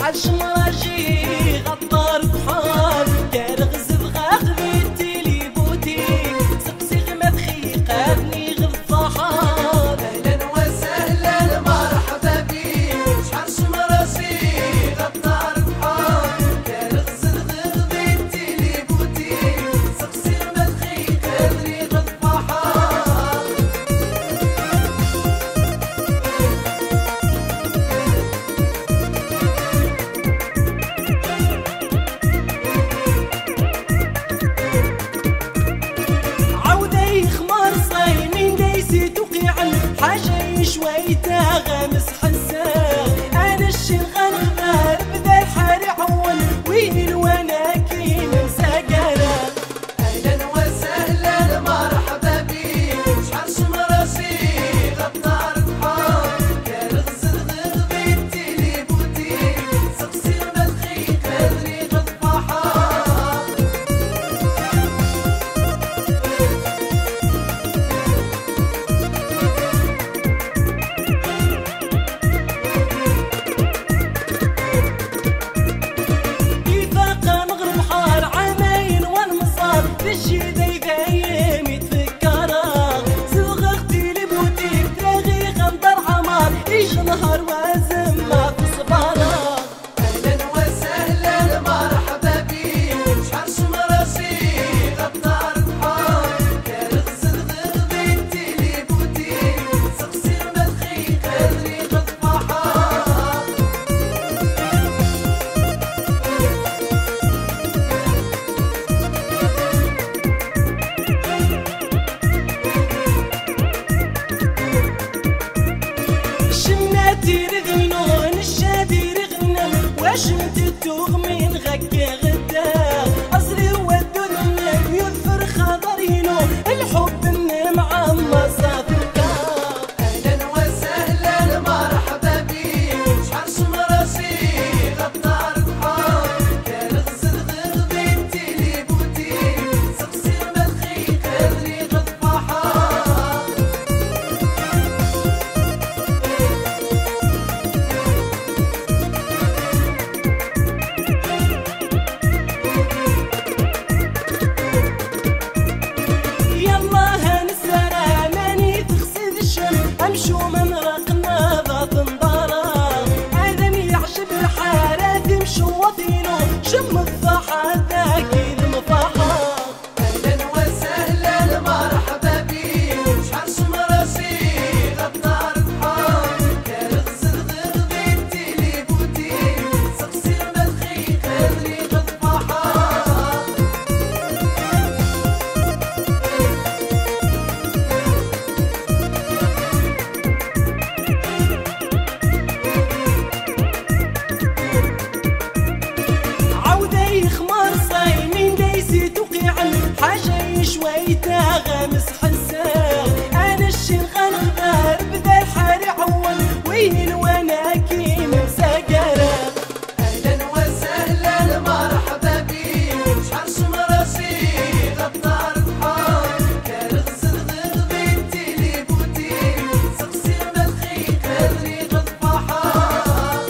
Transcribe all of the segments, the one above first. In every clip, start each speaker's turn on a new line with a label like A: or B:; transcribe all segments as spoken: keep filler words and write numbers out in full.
A: شحال شمراجي غطار بحار كارغز بغاغ بيتيلي بوتي سقسي غما دخيق ابني غفاحار.
B: اهلا وسهلا مرحبا بيك شحال شمراجي غطار بحار كارغز بغاغ بيتيلي بوتي سقسي غما دخيق ابني غفاحار.
A: حاجة شويتها غامس حسان أنا الشين غنغبار بدا الحال يعون وين الوانا كي ننسى قرار.
B: أهلا وسهلا مرحبا بيك شحال شمراجي غطار بحار كارغز بغاغ بيتيلي بوتي سقسي غما دخيق ابني غفاحار.
A: نهار وازم ما في صبارة.
B: أهلا وسهلا مرحبا بيك شحال شمراجي غطار بحار كارغز بغاغ بيتيلي بوتي سقسي غما دخيق ابني غفاحار.
A: دير ذنون الشادير غنم واشمت التوغ من غكي غدا أصري ودو ذنب يذفر خضرينو الحب النمعة ما صافي الكار.
B: أهلا وسهلا مرحبا بيك شحال شمراجي غطار بحار كارغز بغاغ بيتيلي بوتي سقسي غما دخيق ابني غفاحار.
A: امشو من رقنا ذات نضارة آدم يعجب الحارات يمشو وطينو شم الضحى ذاكي المفاحة.
B: أهلا وسهلا مرحبا بيك شحال شمراجي غطار بحار كارغز بغاغ بيتيلي بوتي سقسي غما دخيق ابني غفاحار.
A: حاجة شويتها غامس حسان أنا الشين غنغبار بدا الحال يعون وين وانا كي ننسى قرار.
B: أهلا وسهلا مرحبا بيك شحال شمراجي غطار بحار كارغز بغاغ بيتيلي بوتي سقسي غما دخيق ابني غفاحار.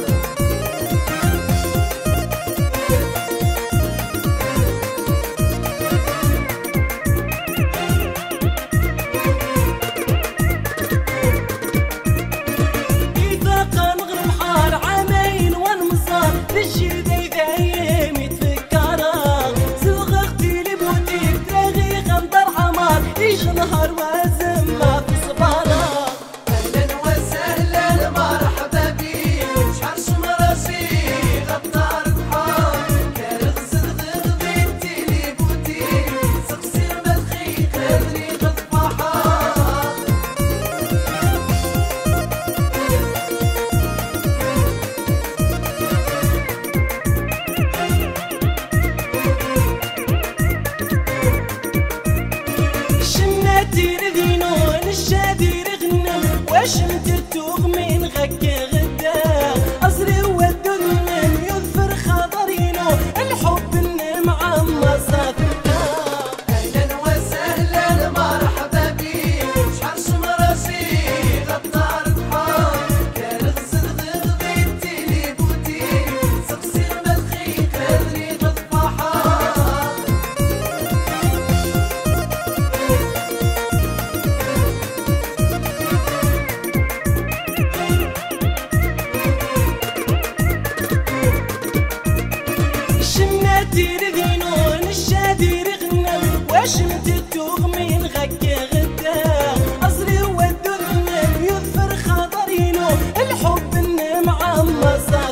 A: نهار وازم ما في صبارة.
B: أهلا وسهلا مرحبا بيك شحال شمراجي غطار بحار كارغز بغاغ بيتيلي بوتي سقسي غما دخيق ابني غفاحار.
A: دير ذينون الشادير غنم واشمت التوغ من غكي غدا أصري ودو ذنب يذفر خضرينو الحب النمعة ما صافي الكار.
B: أهلا وسهلا مرحبا بيك شحال شمراجي غطار بحار كارغز بغاغ بيتيلي بوتي
A: الشادير ذينون الشادير غنم واش متتوغ من غكي غدا أزري ودو ذنب يظفر خضرينو الحب النم عم صار